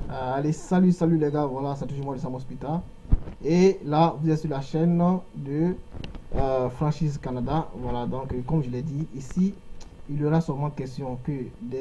Allez, salut les gars, voilà, c'est toujours moi de Sam Hospital. Et là, vous êtes sur la chaîne de Franchise Canada. Voilà, donc comme je l'ai dit, ici, il y aura sûrement question que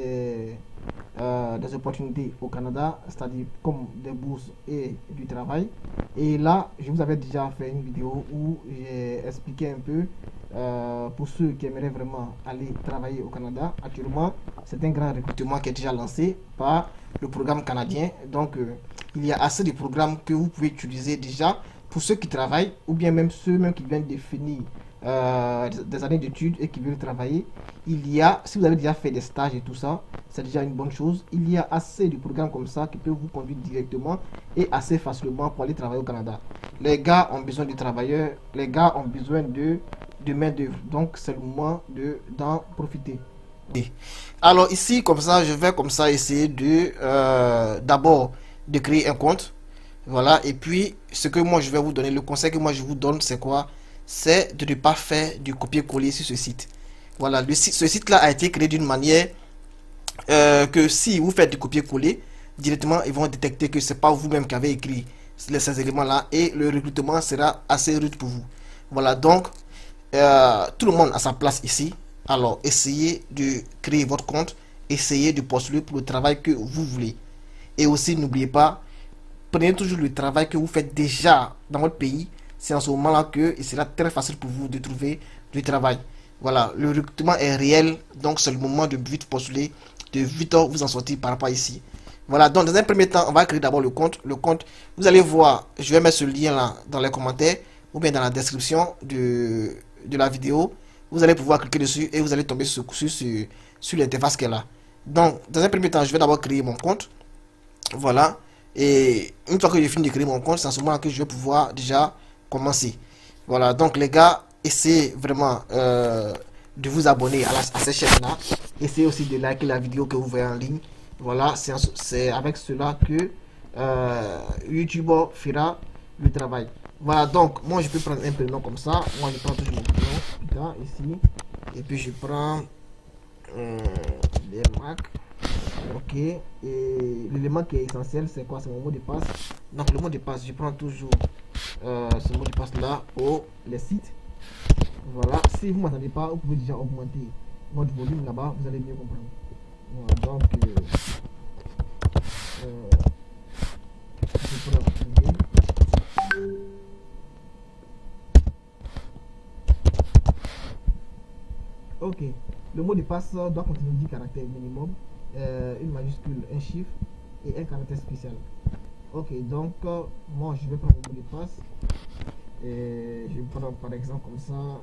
des opportunités au Canada, c'est-à-dire comme des bourses et du travail. Et là, je vous avais déjà fait une vidéo où j'ai expliqué un peu pour ceux qui aimeraient vraiment aller travailler au Canada. Actuellement, c'est un grand recrutement qui est déjà lancé par le programme canadien. Donc, il y a assez de programmes que vous pouvez utiliser déjà pour ceux qui travaillent ou bien même ceux même qui viennent de finir des années d'études et qui veulent travailler. Il y a, si vous avez déjà fait des stages et tout ça, c'est déjà une bonne chose. Il y a assez de programmes comme ça qui peuvent vous conduire directement et assez facilement pour aller travailler au Canada. Les gars ont besoin de travailleurs, les gars ont besoin de main d'œuvre. Donc c'est le moment d'en profiter. Alors ici, comme ça, je vais comme ça essayer de d'abord de créer un compte. Voilà, et puis ce que moi je vais vous donner, le conseil que moi je vous donne, c'est quoi? C'est de ne pas faire du copier-coller sur ce site. Voilà, ce site-là a été créé d'une manière que si vous faites du copier-coller, directement ils vont détecter que c'est pas vous-même qui avez écrit ces éléments-là et le recrutement sera assez rude pour vous. Voilà, donc tout le monde a sa place ici. Alors, essayez de créer votre compte, essayez de postuler pour le travail que vous voulez. Et aussi, n'oubliez pas, prenez toujours le travail que vous faites déjà dans votre pays. C'est en ce moment-là que il sera très facile pour vous de trouver du travail. Voilà, le recrutement est réel, donc c'est le moment de vite postuler, de vite vous en sortir par rapport à ici. Voilà, donc dans un premier temps, on va créer d'abord le compte. Le compte, vous allez voir, je vais mettre ce lien là dans les commentaires ou bien dans la description de la vidéo. Vous allez pouvoir cliquer dessus et vous allez tomber sur l'interface qu'elle a. Donc, dans un premier temps, je vais d'abord créer mon compte. Voilà. Et une fois que j'ai fini de créer mon compte, c'est à ce moment que je vais pouvoir déjà commencer. Voilà. Donc, les gars, essayez vraiment de vous abonner à cette chaîne-là. Essayez aussi de liker la vidéo que vous voyez en ligne. Voilà. C'est avec cela que YouTube fera le travail. Voilà, donc moi je peux prendre un prénom comme ça. Moi je prends toujours mon prénom, putain, ici. Et puis je prends les Mac. Ok. Et l'élément qui est essentiel, c'est quoi? C'est mon mot de passe. Donc le mot de passe, je prends toujours ce mot de passe là pour les sites. Voilà. Si vous ne m'entendez pas, vous pouvez déjà augmenter votre volume là-bas, vous allez mieux comprendre. Voilà, donc je prends ok, le mot de passe doit contenir 10 caractères minimum, une majuscule, un chiffre et un caractère spécial. Ok, donc moi je vais prendre le mot de passe et je vais prendre par exemple comme ça.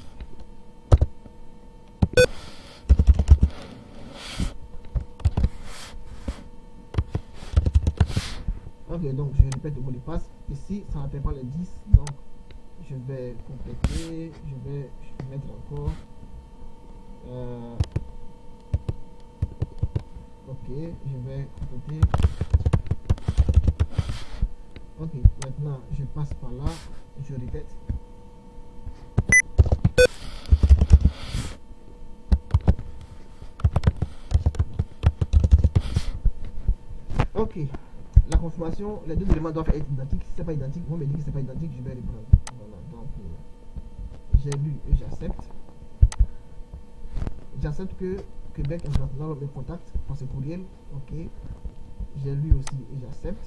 Ok, donc je répète le mot de passe. Ici, ça n'atteint pas les 10, donc je vais compléter, je vais mettre encore. Ok, je vais compléter. Ok, maintenant je passe par là, je répète. Ok, la confirmation, les deux éléments doivent être identiques. Si c'est pas identique, on me dit que c'est pas identique, je vais reprendre. Voilà, donc j'ai lu et j'accepte. J'accepte que Québec International me contacte pour ce courriel. Ok, j'ai lu aussi et j'accepte.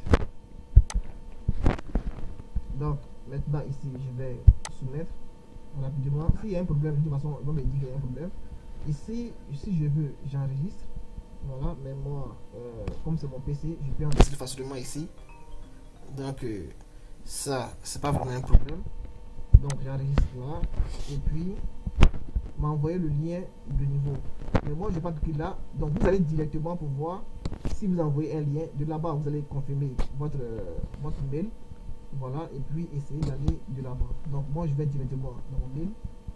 Donc maintenant ici je vais soumettre rapidement. S'il y a un problème, de toute façon on va me dire qu'il y a un problème. Ici, si je veux, j'enregistre. Voilà, mais moi, comme c'est mon PC, je peux enregistrer facilement ici. Donc ça, c'est pas vraiment un problème. Donc j'enregistre là et puis m'envoyer le lien de niveau. Mais moi je vais pas cliquer là, donc vous allez directement pour voir si vous envoyez un lien. De là-bas vous allez confirmer votre mail. Voilà, et puis essayer d'aller de là-bas. Donc moi je vais directement dans mon mail.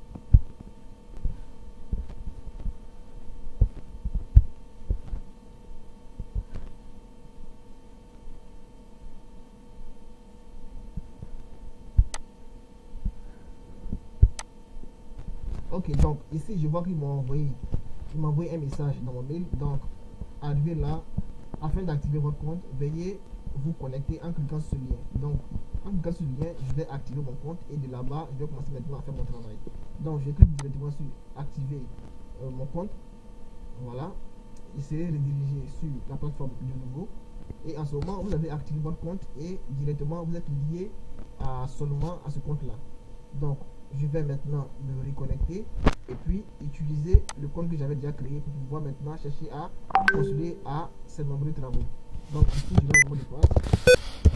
Ok, donc ici je vois qu'ils m'ont envoyé un message dans mon mail. Donc arrivé là, afin d'activer votre compte, veuillez vous connecter en cliquant sur ce lien. Donc, en cliquant sur le lien, je vais activer mon compte et de là-bas, je vais commencer maintenant à faire mon travail. Donc, je clique directement sur activer mon compte. Voilà. Il serait redirigé sur la plateforme de nouveau. Et en ce moment, vous avez activé votre compte et directement, vous êtes lié seulement à ce compte-là. Donc, je vais maintenant me reconnecter et puis utiliser le compte que j'avais déjà créé pour pouvoir maintenant chercher à postuler à ces nombreux travaux. Donc, ici, je vais au mot de passe.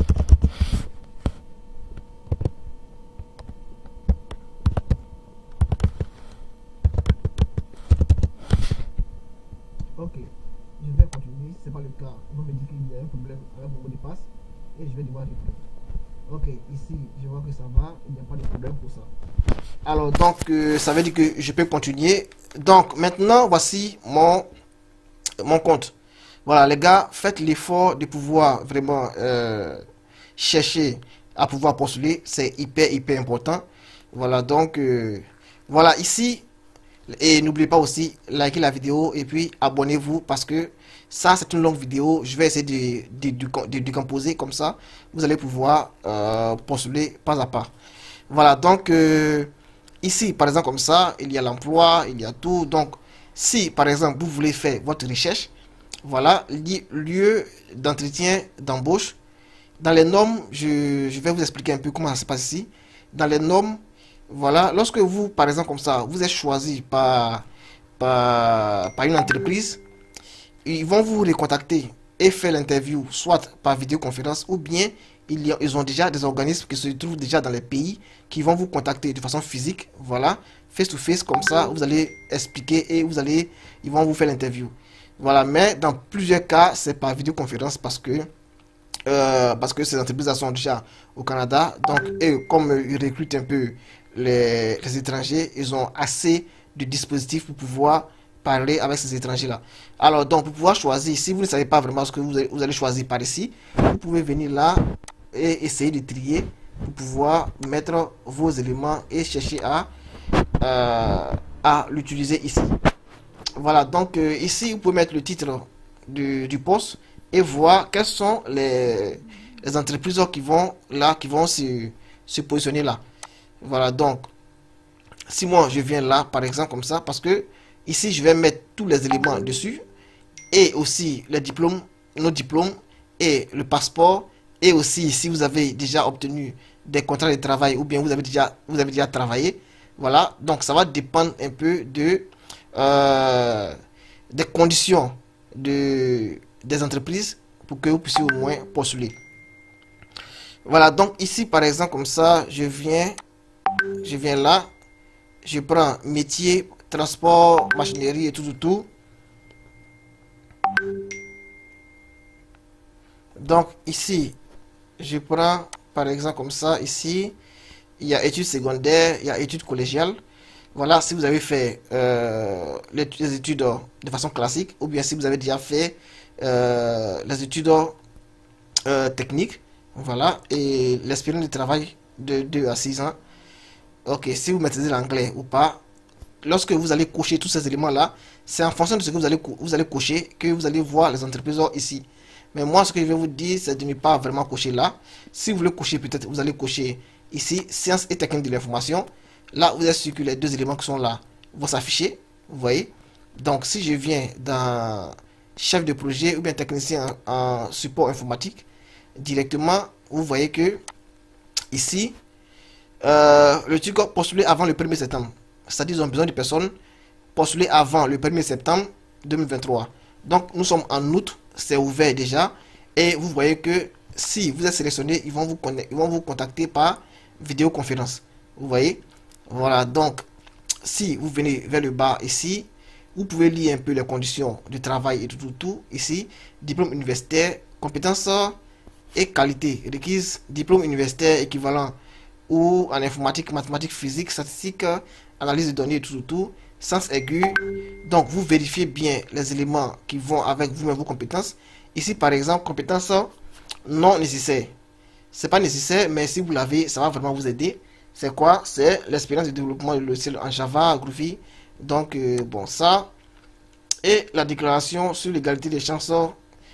Ok, je vais continuer. Si ce n'est pas le cas, on va me dire qu'il y a un problème avec mon mot de passe et je vais devoir répondre. Ok, ici, je vois que ça va, il n'y a pas de problème pour ça. Alors, donc, ça veut dire que je peux continuer. Donc, maintenant, voici mon compte. Voilà, les gars, faites l'effort de pouvoir vraiment chercher à pouvoir postuler. C'est hyper important. Voilà, donc, voilà, ici. Et n'oubliez pas aussi, liker la vidéo et puis abonnez-vous parce que ça, c'est une longue vidéo. Je vais essayer de décomposer comme ça. Vous allez pouvoir postuler pas à pas. Voilà, donc ici, par exemple, comme ça, il y a l'emploi, il y a tout. Donc, si, par exemple, vous voulez faire votre recherche, voilà, lieu d'entretien d'embauche. Dans les normes, je vais vous expliquer un peu comment ça se passe ici. Dans les normes, voilà, lorsque vous, par exemple, comme ça, vous êtes choisi par une entreprise, ils vont vous recontacter et faire l'interview, soit par vidéoconférence, ou bien ils ont déjà des organismes qui se trouvent déjà dans les pays qui vont vous contacter de façon physique, voilà, face to face, comme ça, vous allez expliquer et ils vont vous faire l'interview. Voilà, mais dans plusieurs cas, c'est par vidéoconférence parce que ces entreprises sont déjà au Canada. Donc, et comme ils recrutent un peu les étrangers, ils ont assez de dispositifs pour pouvoir parler avec ces étrangers-là. Alors, donc, pour pouvoir choisir, si vous ne savez pas vraiment ce que vous allez choisir par ici, vous pouvez venir là et essayer de trier pour pouvoir mettre vos éléments et chercher à l'utiliser ici. Voilà, donc ici, vous pouvez mettre le titre du poste et voir quelles sont les entreprises qui vont se positionner là. Voilà, donc si moi je viens là par exemple comme ça, parce que ici je vais mettre tous les éléments dessus et aussi les diplômes, nos diplômes et le passeport, et aussi si vous avez déjà obtenu des contrats de travail ou bien vous avez déjà travaillé. Voilà, donc ça va dépendre un peu des conditions des entreprises pour que vous puissiez au moins postuler. Voilà, donc ici par exemple comme ça, je viens là, je prends métier, transport, machinerie et tout. Donc ici, je prends par exemple comme ça, ici, il y a études secondaires, il y a études collégiales. Voilà, si vous avez fait les études de façon classique, ou bien si vous avez déjà fait les études techniques, voilà, et l'expérience de travail de 2 à 6 ans. Ok, si vous maîtrisez l'anglais ou pas, lorsque vous allez cocher tous ces éléments-là, c'est en fonction de ce que vous allez cocher que vous allez voir les entreprises ici. Mais moi, ce que je vais vous dire, c'est de ne pas vraiment cocher là. Si vous voulez cocher, peut-être vous allez cocher ici, sciences et techniques de l'information. Là, vous êtes sûr que les deux éléments qui sont là vont s'afficher. Vous voyez. Donc, si je viens dans chef de projet ou bien technicien en support informatique, directement, vous voyez que ici, le truc postulé avant le 1er septembre. C'est-à-dire qu'ils ont besoin de personnes postulées avant le 1er septembre 2023. Donc, nous sommes en août, c'est ouvert déjà. Et vous voyez que si vous êtes sélectionné, ils vont vous contacter par vidéoconférence. Vous voyez. Voilà, donc, si vous venez vers le bas ici, vous pouvez lire un peu les conditions de travail et tout ici. Diplôme universitaire, compétences et qualité requises, diplôme universitaire équivalent ou en informatique, mathématiques, physique, statistique, analyse de données et tout, sens aigu. Donc, vous vérifiez bien les éléments qui vont avec vous-même vos compétences. Ici, par exemple, compétences non nécessaires. C'est pas nécessaire, mais si vous l'avez, ça va vraiment vous aider. C'est quoi? C'est l'expérience de développement de logiciel en Java, Groovy. Donc, bon, ça. Et la déclaration sur l'égalité des chances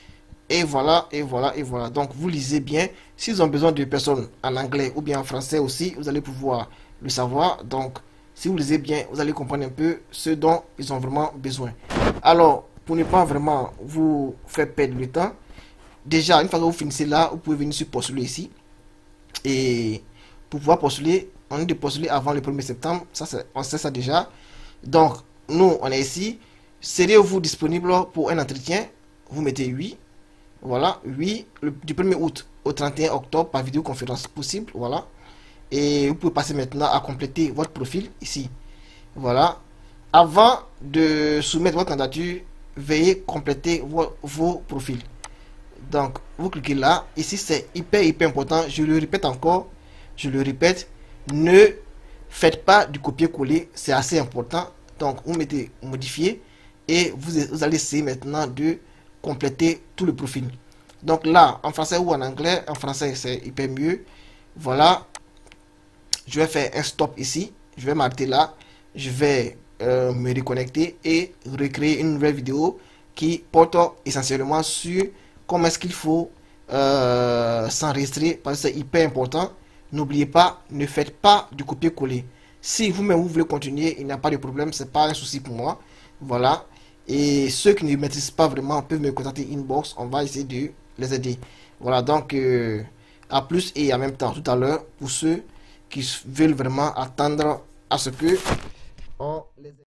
Et voilà, et voilà, et voilà. Donc, vous lisez bien. S'ils ont besoin de personnes en anglais ou bien en français aussi, vous allez pouvoir le savoir. Donc, si vous lisez bien, vous allez comprendre un peu ce dont ils ont vraiment besoin. Alors, pour ne pas vraiment vous faire perdre le temps, déjà, une fois que vous finissez là, vous pouvez venir sur postuler ici. Et pour pouvoir postuler, on est de postuler avant le 1er septembre. Ça, on sait ça déjà. Donc, nous, on est ici. Serez-vous disponible pour un entretien? Vous mettez oui. Voilà, oui, du 1er août au 31 octobre par vidéoconférence possible. Voilà. Et vous pouvez passer maintenant à compléter votre profil ici. Voilà. Avant de soumettre votre candidature, veuillez compléter vos profils. Donc, vous cliquez là. Ici, c'est hyper important. Je le répète encore. Je le répète. Ne faites pas du copier-coller. C'est assez important. Donc, vous mettez modifier. Et vous allez essayer maintenant de compléter tout le profil. Donc là, en français ou en anglais, en français, c'est hyper mieux. Voilà. Je vais faire un stop ici. Je vais m'arrêter là. Je vais me reconnecter et recréer une nouvelle vidéo qui porte essentiellement sur comment est-ce qu'il faut s'enregistrer parce que c'est hyper important. N'oubliez pas, ne faites pas du copier-coller. Si vous-même vous voulez continuer, il n'y a pas de problème, c'est pas un souci pour moi. Voilà. Et ceux qui ne maîtrisent pas vraiment peuvent me contacter inbox. On va essayer de les aider. Voilà, donc à plus et en même temps tout à l'heure pour ceux qui veulent vraiment attendre à ce que on les aide.